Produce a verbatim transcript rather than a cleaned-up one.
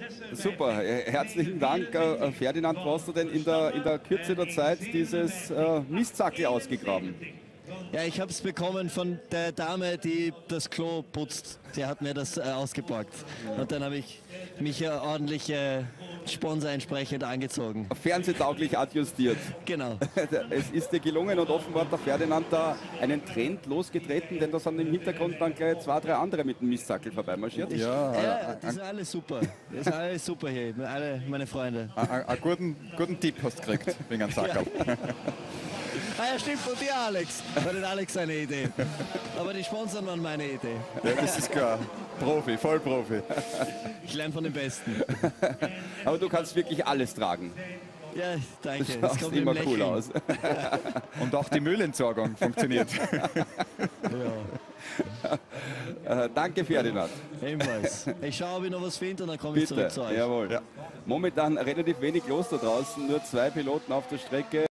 Super, äh, herzlichen Dank. Äh, Ferdinand, wo hast du denn in der, in der Kürze der Zeit dieses äh, Mistsackel ausgegraben? Ja, ich habe es bekommen von der Dame, die das Klo putzt. Sie hat mir das äh, ausgepackt. Und dann habe ich mich ja ordentlich äh, Sponsor entsprechend angezogen. Fernsehtauglich adjustiert. Genau. Es ist dir gelungen und offenbar hat der Ferdinand da einen Trend losgetreten, denn da sind im Hintergrund dann gleich zwei, drei andere mit dem Mistsackel vorbeimarschiert. Ich, Ja, ja, die sind alle super. Die sind alle super hier, alle meine Freunde. einen guten, guten Tipp hast du gekriegt wegen einem Sackerl. Ah ja, stimmt, von dir, Alex. War nicht Alex seine Idee. Aber die Sponsoren waren meine Idee. Ja, das ist klar. Profi, Vollprofi. Ich lerne von den Besten. Aber du kannst wirklich alles tragen. Ja, danke. Du Das schaust kommt mit immer dem cool Lächeln. aus. Und auch die Müllentsorgung funktioniert. Ja, Äh, danke, Ferdinand. ebenfalls. Ich schaue, ob ich noch was finde und dann komme ich Bitte, zurück zu euch. jawohl. Ja. Momentan relativ wenig los da draußen, nur zwei Piloten auf der Strecke.